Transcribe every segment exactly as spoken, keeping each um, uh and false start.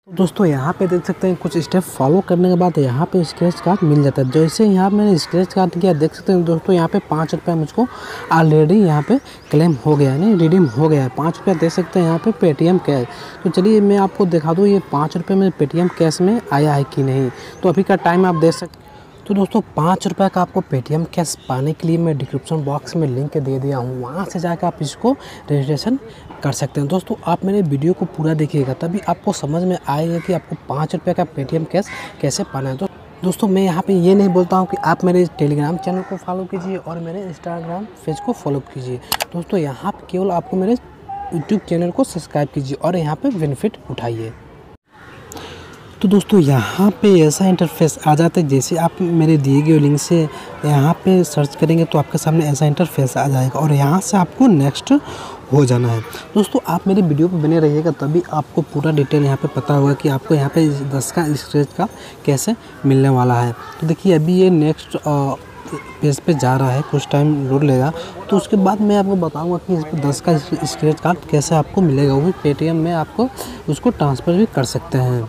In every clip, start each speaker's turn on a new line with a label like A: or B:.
A: दोस्तों यहाँ पे देख सकते हैं कुछ स्टेप फॉलो करने के बाद यहाँ पे स्क्रैच कार्ड मिल जाता है। जैसे यहाँ मैंने स्क्रैच कार्ड किया, देख सकते हैं दोस्तों यहाँ पे पाँच रुपये मुझको ऑलरेडी यहाँ पे क्लेम हो गया है, नहीं रिडीम हो गया है। पाँच रुपया देख सकते हैं यहाँ पे पेटीएम कैश। तो चलिए मैं आपको दिखा दूँ ये पाँच रुपये में पेटीएम कैश में आया है कि नहीं। तो अभी का टाइम आप देख सकते। तो दोस्तों पाँच रुपये का आपको पेटीएम कैश पाने के लिए मैं डिस्क्रिप्शन बॉक्स में लिंक दे दिया हूँ, वहाँ से जाकर आप इसको रजिस्ट्रेशन कर सकते हैं। दोस्तों आप मेरे वीडियो को पूरा देखिएगा, तभी आपको समझ में आएगा कि आपको पाँच रुपये का पेटीएम कैश कैसे पाना है। तो दोस्तों मैं यहाँ पे ये नहीं बोलता हूँ कि आप मेरे टेलीग्राम चैनल को फॉलो कीजिए और मेरे इंस्टाग्राम पेज को फॉलो कीजिए। दोस्तों यहाँ पर केवल आपको मेरे यूट्यूब चैनल को सब्सक्राइब कीजिए और यहाँ पर बेनिफिट उठाइए। तो दोस्तों यहाँ पे ऐसा इंटरफेस आ जाता है, जैसे आप मेरे दिए गए लिंक से यहाँ पे सर्च करेंगे तो आपके सामने ऐसा इंटरफेस आ जाएगा और यहाँ से आपको नेक्स्ट हो जाना है। दोस्तों आप मेरी वीडियो पे बने रहिएगा, तभी आपको पूरा डिटेल यहाँ पे पता होगा कि आपको यहाँ पे दस का स्क्रैच का कैसे मिलने वाला है। तो देखिए अभी ये नेक्स्ट पेज पे जा रहा है, कुछ टाइम लोड लेगा, तो उसके बाद मैं आपको बताऊंगा कि इस पर दस का स्क्रैच कार्ड कैसे आपको मिलेगा। वो भी पेटीएम में आपको उसको ट्रांसफ़र भी कर सकते हैं।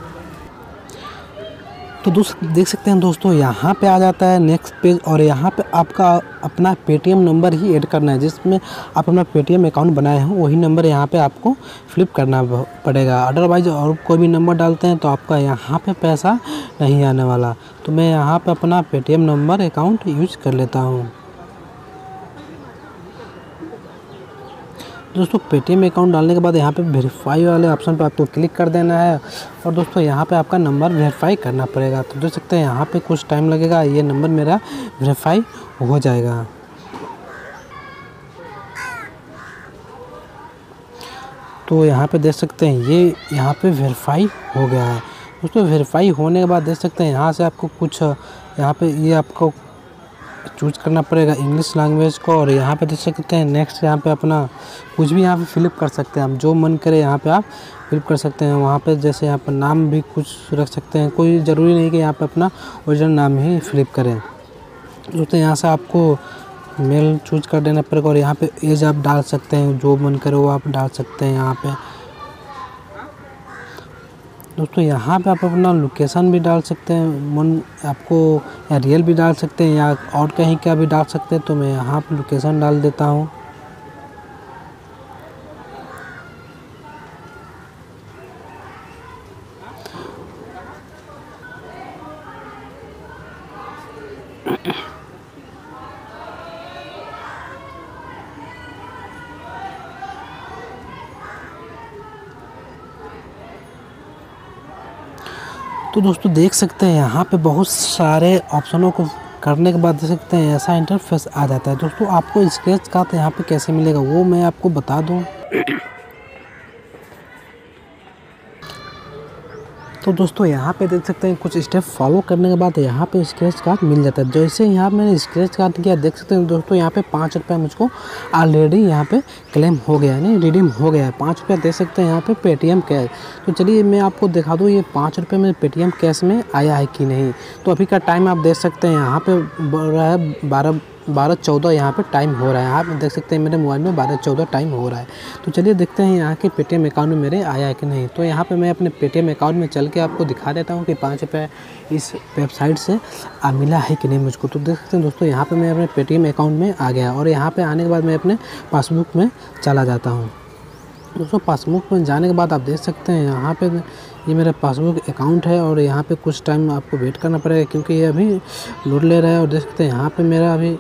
A: तो दोस्त देख सकते हैं दोस्तों यहाँ पे आ जाता है नेक्स्ट पेज और यहाँ पे आपका अपना पेटीएम नंबर ही ऐड करना है। जिसमें आप अपना पेटीएम अकाउंट बनाए हो वही नंबर यहाँ पे आपको फ्लिप करना पड़ेगा। अदरवाइज और कोई भी नंबर डालते हैं तो आपका यहाँ पे पैसा नहीं आने वाला। तो मैं यहाँ पे अपना पेटीएम नंबर अकाउंट यूज कर लेता हूँ। दोस्तों पेटीएम अकाउंट डालने के बाद यहाँ पे वेरीफाई वाले ऑप्शन पे आपको क्लिक कर देना है और दोस्तों यहाँ पे आपका नंबर वेरीफाई करना पड़ेगा। तो देख सकते हैं यहाँ पे कुछ टाइम लगेगा, ये नंबर मेरा वेरीफाई हो जाएगा। तो यहाँ पे देख सकते हैं ये यहाँ पे वेरीफाई हो गया है। दोस्तों वेरीफाई होने के बाद देख सकते हैं यहाँ से आपको कुछ यहाँ पे ये आपको चूज करना पड़ेगा इंग्लिश लैंग्वेज को और यहाँ पे देख सकते हैं नेक्स्ट यहाँ पे अपना कुछ भी यहाँ पे फिलिप कर सकते हैं। आप जो मन करे यहाँ पे आप फिलिप कर सकते हैं। वहाँ पे जैसे यहाँ पर नाम भी कुछ रख सकते हैं, कोई ज़रूरी नहीं कि यहाँ पे अपना ओरिजिनल नाम ही फिलिप करें। दोस्तों यहाँ से आपको मेल चूज कर देना पड़ेगा और यहाँ पे एज आप डाल सकते हैं, जो मन करे वो आप डाल सकते हैं यहाँ पे। दोस्तों यहाँ पे आप अपना लोकेशन भी डाल सकते हैं, मन आपको या रियल भी डाल सकते हैं या और कहीं का भी डाल सकते हैं। तो मैं यहाँ पे लोकेशन डाल देता हूँ। तो दोस्तों देख सकते हैं यहाँ पे बहुत सारे ऑप्शनों को करने के बाद देख सकते हैं ऐसा इंटरफेस आ जाता है। दोस्तों आपको स्क्रैच कार्ड यहाँ पे कैसे मिलेगा वो मैं आपको बता दूँ। तो दोस्तों यहाँ पे देख सकते हैं कुछ स्टेप फॉलो करने के बाद यहाँ पे स्क्रैच कार्ड मिल जाता है। जैसे यहाँ मैंने स्क्रैच कार्ड किया, देख सकते हैं दोस्तों यहाँ पे पाँच रुपये मुझको ऑलरेडी यहाँ पे क्लेम हो गया है, नहीं रिडीम हो गया है। पाँच रुपया देख सकते हैं यहाँ पे पेटीएम कैश। तो चलिए मैं आपको दिखा दूँ ये पाँच रुपये में पेटीएम कैश में आया है कि नहीं। तो अभी का टाइम आप देख सकते हैं यहाँ पे बढ़ रहा है बारह बारह चौदह यहाँ पे टाइम हो रहा है। आप देख सकते हैं मेरे मोबाइल में बारह चौदह टाइम हो रहा है। तो चलिए देखते हैं यहाँ के पेटीएम अकाउंट में मेरे आया है कि नहीं। तो यहाँ पे मैं अपने पेटीएम अकाउंट में चल के आपको दिखा देता हूँ कि पाँच रुपये इस वेबसाइट से आ मिला है कि नहीं मुझको। तो देख सकते हैं दोस्तों यहाँ पर मैं अपने पेटीएम अकाउंट में आ गया और यहाँ पर आने के बाद मैं अपने पासबुक में चला जाता हूँ। दोस्तों पासबुक में जाने के बाद आप देख सकते हैं यहाँ पे ये मेरा पासबुक अकाउंट है और यहाँ पे कुछ टाइम आपको वेट करना पड़ेगा क्योंकि ये अभी लोड ले रहा है। और देख सकते हैं यहाँ पे मेरा अभी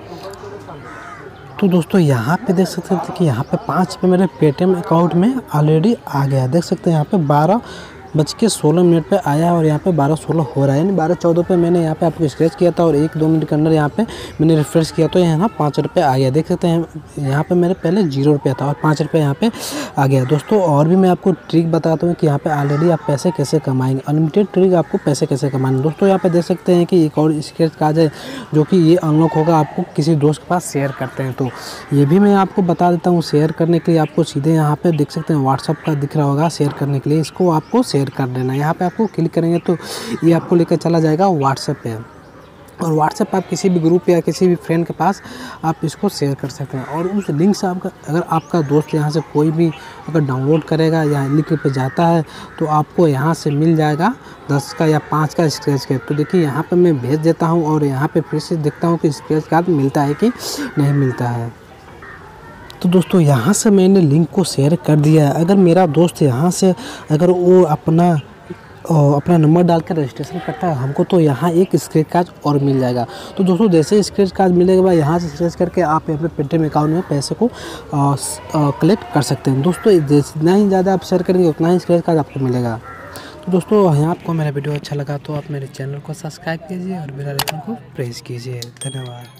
A: तो दोस्तों यहाँ पे देख सकते हैं कि यहाँ पे पाँच पे मेरे पेटीएम अकाउंट में ऑलरेडी आ गया है। देख सकते हैं यहाँ पे बारह बज के सोलह मिनट पे आया है और यहाँ पे बारह सोलह हो रहा है, यानी बारह चौदह पे मैंने यहाँ पे आपको स्क्रैच किया था और एक दो मिनट के अंदर यहाँ पे मैंने रिफ्रेश किया तो यहाँ ना पाँच रुपये आ गया। देख सकते हैं यहाँ पे मेरे पहले जीरो रुपया था और पाँच रुपये यहाँ पे आ गया। दोस्तों और भी मैं आपको ट्रिक बताता हूँ कि यहाँ पे ऑलरेडी आप पैसे कैसे कमाएंगे, अनलिमिटेड ट्रिक आपको पैसे कैसे कमाएंगे। दोस्तों यहाँ पे देख सकते हैं कि एक और स्क्रैच कार्ड है जो कि ये अनलॉक होगा, आपको किसी दोस्त के पास शेयर करते हैं। तो ये भी मैं आपको बता देता हूँ। शेयर करने के लिए आपको सीधे यहाँ पे देख सकते हैं व्हाट्सअप का दिख रहा होगा, शेयर करने के लिए इसको आपको शेयर कर देना। यहाँ पे आपको क्लिक करेंगे तो ये आपको लेकर चला जाएगा व्हाट्सएप पे। और व्हाट्सएप आप किसी भी ग्रुप या किसी भी फ्रेंड के पास आप इसको शेयर कर सकते हैं। और उस लिंक से आपका अगर आपका दोस्त यहाँ से कोई भी अगर डाउनलोड करेगा या लिंक पे जाता है तो आपको यहाँ से मिल जाएगा दस का या पाँच का स्क्रैच कार्ड। तो देखिए यहाँ पे मैं भेज देता हूँ और यहाँ पे फिर से देखता हूँ कि स्क्रैच कार्ड मिलता है कि नहीं मिलता है। तो दोस्तों यहाँ से मैंने लिंक को शेयर कर दिया है। अगर मेरा दोस्त यहाँ से अगर वो अपना अपना नंबर डाल कर रजिस्ट्रेशन करता है हमको तो यहाँ एक स्क्रैच कार्ड और मिल जाएगा। तो दोस्तों जैसे स्क्रैच कार्ड मिलेगा बाद यहाँ से स्क्रैच करके आप अपने पेटीएम अकाउंट में पैसे को कलेक्ट कर सकते हैं। दोस्तों जितना ही ज़्यादा आप शेयर करेंगे उतना ही स्क्रैच कार्ड आपको मिलेगा। तो दोस्तों यहाँ आपको मेरा वीडियो अच्छा लगा तो आप मेरे चैनल को सब्सक्राइब कीजिए और बेल आइकन को प्रेस कीजिए। धन्यवाद।